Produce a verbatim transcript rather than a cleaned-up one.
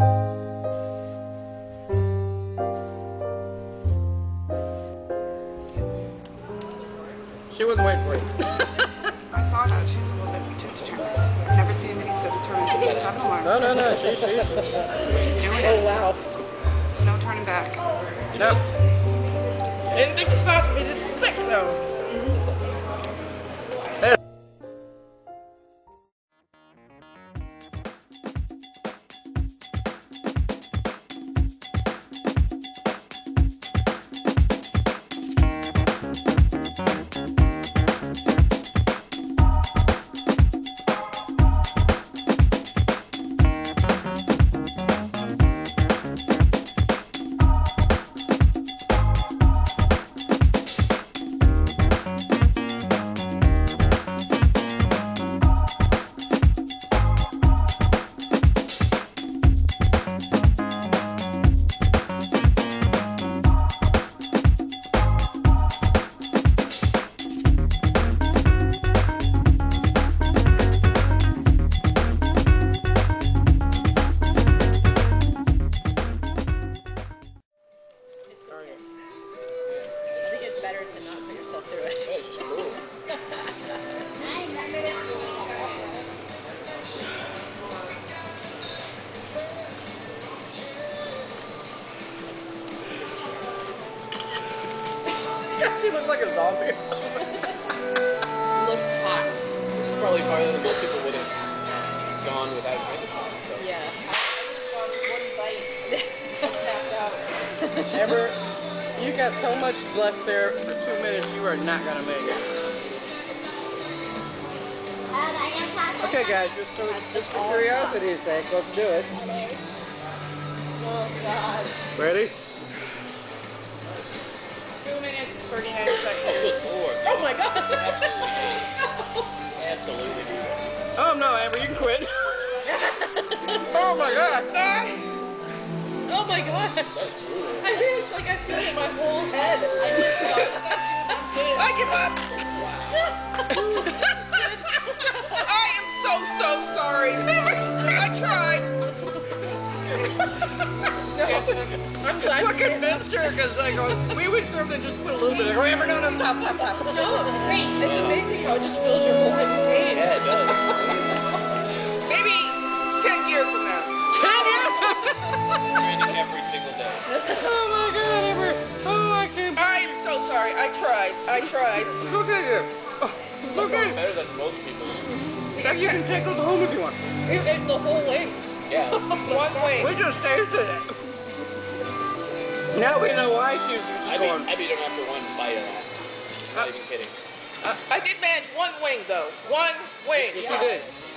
She wasn't waiting for you. I saw that. She's a little bit too determined. I've never seen anybody so determined to get seven alarm. No, no, no. She, she's... She's doing it. Oh, wow. There's no turning back. Nope. I didn't think the sauce would be this thick, though. Better to not put yourself through it. Hey, she's cool. She looks like a zombie. Looks hot. This is probably farther than most people would have gone without microphone. So. Yeah. I one bite. Tapped out. Amber, you got so much left there for two minutes, you are not going to make it. Okay, guys, just for, just for curiosity's sake, let's do it. Oh, God. Ready? Two minutes, thirty-nine seconds. Good Lord. Oh, my God. Absolutely. Oh, no, Amber, you can quit. Oh, my God. Oh, my God. That's brutal. I think it's like I feel it in my whole head. I just saw it. I give up. I am so, so sorry. I tried. I'm glad I convinced her because I go, we would serve and just put a little bit of Amber, no, no, stop, stop, stop. No, wait, it's amazing how it just fills your whole head with pain. Yeah, it does. Maybe ten years from now. ten years? Training every single day. Oh my God, Amber. Oh, I can't. I am so sorry. I tried. I tried. Look at you. Oh, look at you. Better than most people. That you can take those home if you want. It, it's the whole wing. Yeah. One wing. We just tasted it. Now we know why she's I'd be, going. I'd be done after one bite of that. I'm not Uh, even kidding. Uh, I did manage one wing though. One wing. Yes, you did.